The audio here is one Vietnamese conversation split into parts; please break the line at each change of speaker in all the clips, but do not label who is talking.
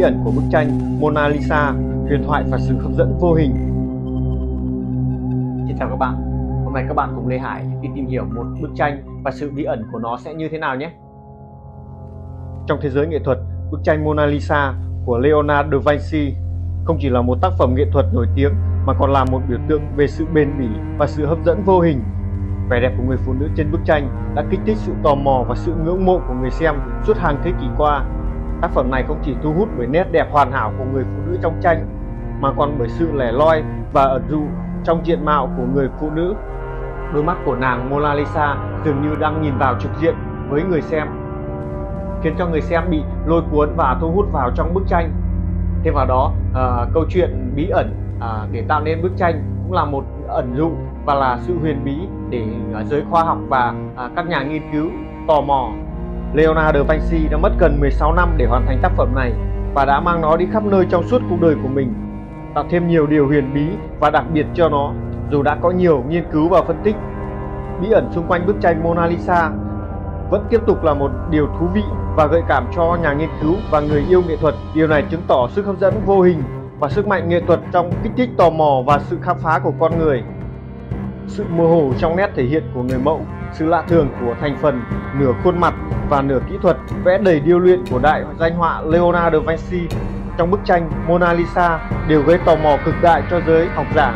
ẩn của bức tranh Mona Lisa, huyền thoại và sự hấp dẫn vô hình. Xin chào các bạn, hôm nay các bạn cùng Lê Hải đi tìm hiểu một bức tranh và sự bí ẩn của nó sẽ như thế nào nhé. Trong thế giới nghệ thuật, bức tranh Mona Lisa của Leonardo da Vinci không chỉ là một tác phẩm nghệ thuật nổi tiếng mà còn là một biểu tượng về sự bền bỉ và sự hấp dẫn vô hình. Vẻ đẹp của người phụ nữ trên bức tranh đã kích thích sự tò mò và sự ngưỡng mộ của người xem suốt hàng thế kỷ qua. Tác phẩm này không chỉ thu hút bởi nét đẹp hoàn hảo của người phụ nữ trong tranh, mà còn bởi sự lẻ loi và ẩn dụ trong diện mạo của người phụ nữ. Đôi mắt của nàng Mona Lisa dường như đang nhìn vào trực diện với người xem, khiến cho người xem bị lôi cuốn và thu hút vào trong bức tranh. Thêm vào đó, câu chuyện bí ẩn để tạo nên bức tranh cũng là một ẩn dụ và là sự huyền bí để giới khoa học và các nhà nghiên cứu tò mò. Leonardo da Vinci đã mất gần 16 năm để hoàn thành tác phẩm này và đã mang nó đi khắp nơi trong suốt cuộc đời của mình, tạo thêm nhiều điều huyền bí và đặc biệt cho nó. Dù đã có nhiều nghiên cứu và phân tích, bí ẩn xung quanh bức tranh Mona Lisa vẫn tiếp tục là một điều thú vị và gợi cảm cho nhà nghiên cứu và người yêu nghệ thuật. Điều này chứng tỏ sức hấp dẫn vô hình và sức mạnh nghệ thuật trong kích thích tò mò và sự khám phá của con người. Sự mơ hồ trong nét thể hiện của người mẫu, sự lạ thường của thành phần nửa khuôn mặt và nửa kỹ thuật vẽ đầy điêu luyện của đại danh họa Leonardo da Vinci trong bức tranh Mona Lisa đều gây tò mò cực đại cho giới học giả.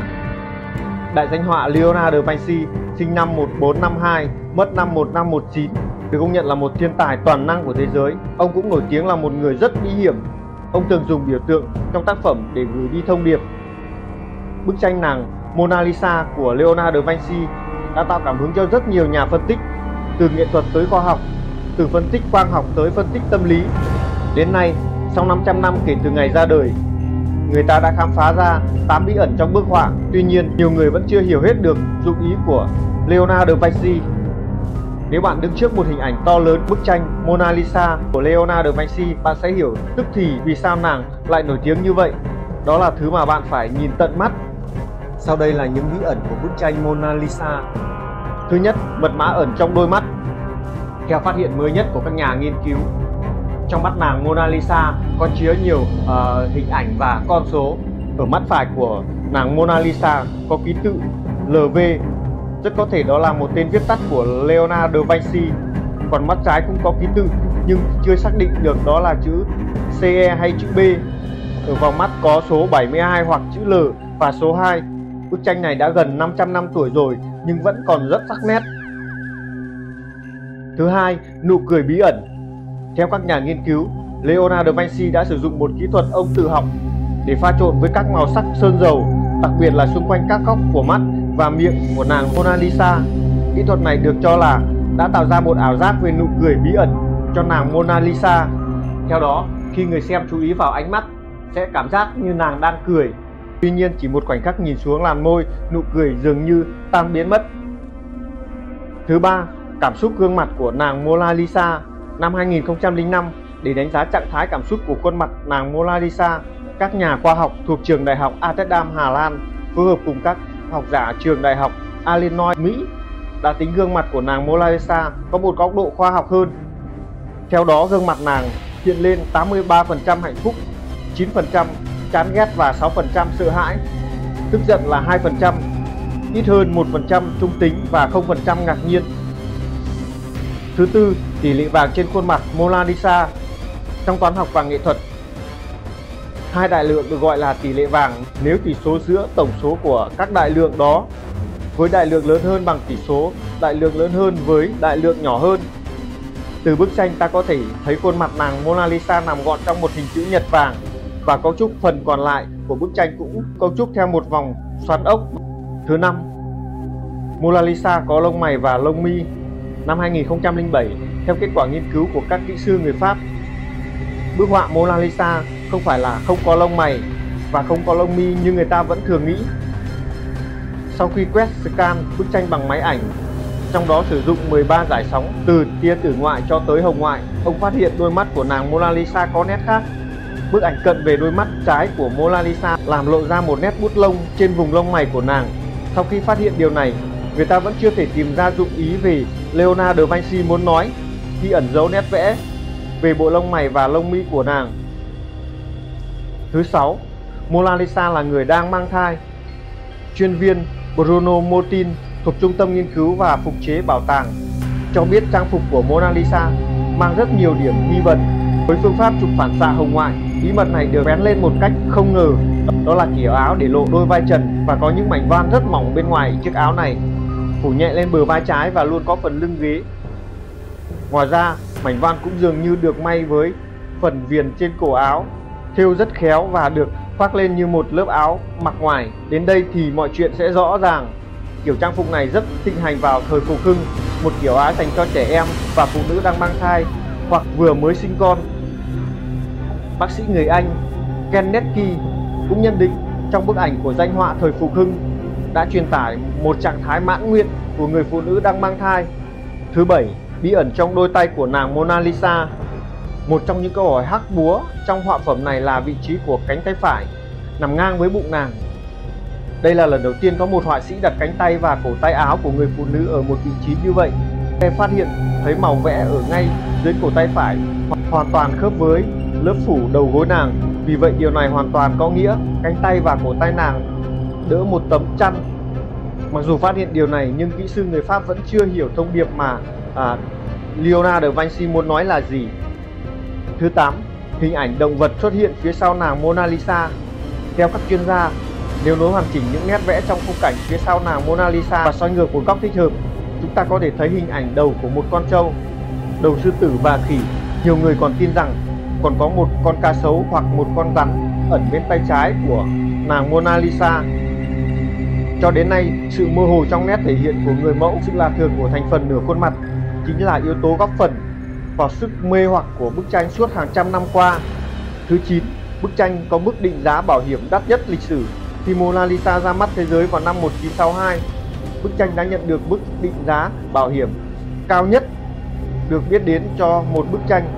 Đại danh họa Leonardo da Vinci sinh năm 1452, mất năm 1519, được công nhận là một thiên tài toàn năng của thế giới. Ông cũng nổi tiếng là một người rất bí hiểm. Ông thường dùng biểu tượng trong tác phẩm để gửi đi thông điệp. Bức tranh nàng Mona Lisa của Leonardo da Vinci đã tạo cảm hứng cho rất nhiều nhà phân tích, từ nghệ thuật tới khoa học, từ phân tích quang học tới phân tích tâm lý. Đến nay, sau 500 năm kể từ ngày ra đời, người ta đã khám phá ra 8 bí ẩn trong bức họa. Tuy nhiên, nhiều người vẫn chưa hiểu hết được dụng ý của Leonardo da Vinci. Nếu bạn đứng trước một hình ảnh to lớn bức tranh Mona Lisa của Leonardo da Vinci, bạn sẽ hiểu tức thì vì sao nàng lại nổi tiếng như vậy. Đó là thứ mà bạn phải nhìn tận mắt. Sau đây là những bí ẩn của bức tranh Mona Lisa. Thứ nhất, mật mã ẩn trong đôi mắt. Theo phát hiện mới nhất của các nhà nghiên cứu, trong mắt nàng Mona Lisa có chứa nhiều hình ảnh và con số. Ở mắt phải của nàng Mona Lisa có ký tự LV, rất có thể đó là một tên viết tắt của Leonardo da Vinci. Còn mắt trái cũng có ký tự nhưng chưa xác định được đó là chữ CE hay chữ B. Ở vòng mắt có số 72 hoặc chữ L và số 2. Bức tranh này đã gần 500 năm tuổi rồi nhưng vẫn còn rất sắc nét. Thứ hai, nụ cười bí ẩn. Theo các nhà nghiên cứu, Leonardo da Vinci đã sử dụng một kỹ thuật ông tự học để pha trộn với các màu sắc sơn dầu, đặc biệt là xung quanh các góc của mắt và miệng của nàng Mona Lisa. Kỹ thuật này được cho là đã tạo ra một ảo giác về nụ cười bí ẩn cho nàng Mona Lisa. Theo đó, khi người xem chú ý vào ánh mắt, sẽ cảm giác như nàng đang cười. Tuy nhiên, chỉ một khoảnh khắc nhìn xuống làn môi, nụ cười dường như tan biến mất. Thứ ba, cảm xúc gương mặt của nàng Mona Lisa. Năm 2005, để đánh giá trạng thái cảm xúc của khuôn mặt nàng Mona Lisa, các nhà khoa học thuộc trường đại học Amsterdam, Hà Lan phối hợp cùng các học giả trường đại học Illinois, Mỹ đã tính gương mặt của nàng Mona Lisa có một góc độ khoa học hơn. Theo đó, gương mặt nàng hiện lên 83% hạnh phúc, 9% chán ghét và 6% sợ hãi. Tức giận là 2%, ít hơn 1% trung tính và 0% ngạc nhiên. Thứ tư, tỷ lệ vàng trên khuôn mặt Mona Lisa. Trong toán học và nghệ thuật, hai đại lượng được gọi là tỷ lệ vàng nếu tỷ số giữa tổng số của các đại lượng đó với đại lượng lớn hơn bằng tỷ số đại lượng lớn hơn với đại lượng nhỏ hơn. Từ bức tranh ta có thể thấy khuôn mặt nàng Mona Lisa nằm gọn trong một hình chữ nhật vàng và cấu trúc phần còn lại của bức tranh cũng cấu trúc theo một vòng xoắn ốc. Thứ năm, Mona Lisa có lông mày và lông mi. Năm 2007, theo kết quả nghiên cứu của các kỹ sư người Pháp, bức họa Mona Lisa không phải là không có lông mày và không có lông mi như người ta vẫn thường nghĩ. Sau khi quét scan bức tranh bằng máy ảnh, trong đó sử dụng 13 giải sóng từ tia tử ngoại cho tới hồng ngoại, ông phát hiện đôi mắt của nàng Mona Lisa có nét khác. Bức ảnh cận về đôi mắt trái của Mona Lisa làm lộ ra một nét bút lông trên vùng lông mày của nàng. Sau khi phát hiện điều này, người ta vẫn chưa thể tìm ra dụng ý về Leonardo da Vinci muốn nói khi ẩn giấu nét vẽ về bộ lông mày và lông mi của nàng. Thứ 6, Mona Lisa là người đang mang thai. Chuyên viên Bruno Motin thuộc Trung tâm Nghiên cứu và Phục chế Bảo tàng cho biết trang phục của Mona Lisa mang rất nhiều điểm nghi vấn. Với phương pháp chụp phản xạ hồng ngoại, bí mật này được vén lên một cách không ngờ. Đó là kiểu áo để lộ đôi vai trần và có những mảnh van rất mỏng bên ngoài chiếc áo này, phủ nhẹ lên bờ vai trái và luôn có phần lưng ghế. Ngoài ra, mảnh van cũng dường như được may với phần viền trên cổ áo, thêu rất khéo và được khoác lên như một lớp áo mặc ngoài. Đến đây thì mọi chuyện sẽ rõ ràng. Kiểu trang phục này rất thịnh hành vào thời phục hưng, một kiểu áo dành cho trẻ em và phụ nữ đang mang thai hoặc vừa mới sinh con. Bác sĩ người Anh Ken Netke cũng nhận định trong bức ảnh của danh họa thời phục hưng đã truyền tải một trạng thái mãn nguyện của người phụ nữ đang mang thai. Thứ 7, bí ẩn trong đôi tay của nàng Mona Lisa. Một trong những câu hỏi hắc búa trong họa phẩm này là vị trí của cánh tay phải nằm ngang với bụng nàng. Đây là lần đầu tiên có một họa sĩ đặt cánh tay và cổ tay áo của người phụ nữ ở một vị trí như vậy. Em phát hiện thấy màu vẽ ở ngay dưới cổ tay phải hoàn toàn khớp với lớp phủ đầu gối nàng. Vì vậy điều này hoàn toàn có nghĩa cánh tay và cổ tay nàng đỡ một tấm chăn. Mặc dù phát hiện điều này nhưng kỹ sư người Pháp vẫn chưa hiểu thông điệp mà Leonardo da Vinci muốn nói là gì. Thứ 8, hình ảnh động vật xuất hiện phía sau nàng Mona Lisa. Theo các chuyên gia, nếu nối hoàn chỉnh những nét vẽ trong khung cảnh phía sau nàng Mona Lisa và xoay ngược một góc thích hợp, chúng ta có thể thấy hình ảnh đầu của một con trâu, đầu sư tử và khỉ. Nhiều người còn tin rằng còn có một con cá sấu hoặc một con rắn ẩn bên tay trái của nàng Mona Lisa. Cho đến nay, sự mơ hồ trong nét thể hiện của người mẫu, sự lạ thường của thành phần nửa khuôn mặt chính là yếu tố góp phần vào sức mê hoặc của bức tranh suốt hàng trăm năm qua. Thứ 9, bức tranh có mức định giá bảo hiểm đắt nhất lịch sử. Khi Mona Lisa ra mắt thế giới vào năm 1962, bức tranh đã nhận được mức định giá bảo hiểm cao nhất được biết đến cho một bức tranh.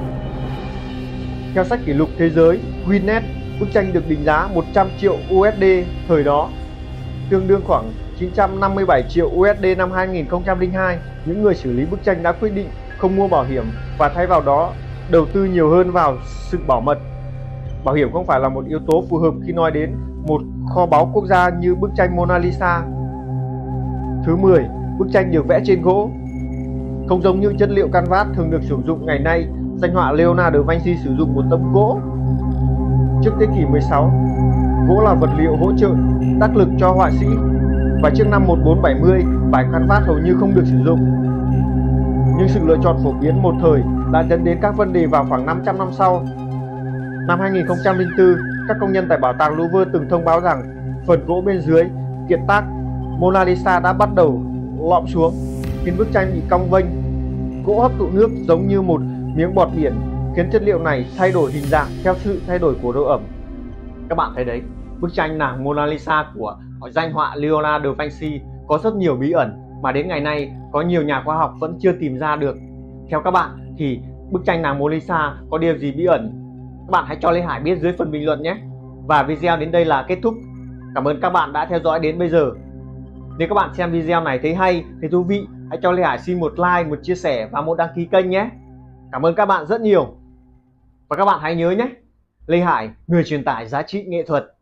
Theo sách kỷ lục thế giới Guinness, bức tranh được định giá 100 triệu USD thời đó, tương đương khoảng 957 triệu USD năm 2002. Những người xử lý bức tranh đã quyết định không mua bảo hiểm và thay vào đó đầu tư nhiều hơn vào sự bảo mật. Bảo hiểm không phải là một yếu tố phù hợp khi nói đến một kho báu quốc gia như bức tranh Mona Lisa. Thứ 10, bức tranh được vẽ trên gỗ. Không giống như chất liệu canvas thường được sử dụng ngày nay, danh họa Leonardo da Vinci sử dụng một tấm gỗ. Trước thế kỷ 16, gỗ là vật liệu hỗ trợ đắc lực cho họa sĩ và trước năm 1470, vải canvas hầu như không được sử dụng. Nhưng sự lựa chọn phổ biến một thời đã dẫn đến các vấn đề vào khoảng 500 năm sau. Năm 2004, các công nhân tại bảo tàng Louvre từng thông báo rằng phần gỗ bên dưới kiệt tác Mona Lisa đã bắt đầu lõm xuống, khiến bức tranh bị cong vênh. Gỗ hấp thụ nước giống như một miếng bọt biển, khiến chất liệu này thay đổi hình dạng theo sự thay đổi của độ ẩm. Các bạn thấy đấy, bức tranh nàng Mona Lisa của danh họa Leonardo da Vinci có rất nhiều bí ẩn mà đến ngày nay có nhiều nhà khoa học vẫn chưa tìm ra được. Theo các bạn thì bức tranh nàng Mona Lisa có điều gì bí ẩn? Các bạn hãy cho Lê Hải biết dưới phần bình luận nhé. Và video đến đây là kết thúc. Cảm ơn các bạn đã theo dõi đến bây giờ. Nếu các bạn xem video này thấy hay, thấy thú vị, hãy cho Lê Hải xin một like, một chia sẻ và một đăng ký kênh nhé. Cảm ơn các bạn rất nhiều. Và các bạn hãy nhớ nhé, Lê Hải, người truyền tải giá trị nghệ thuật.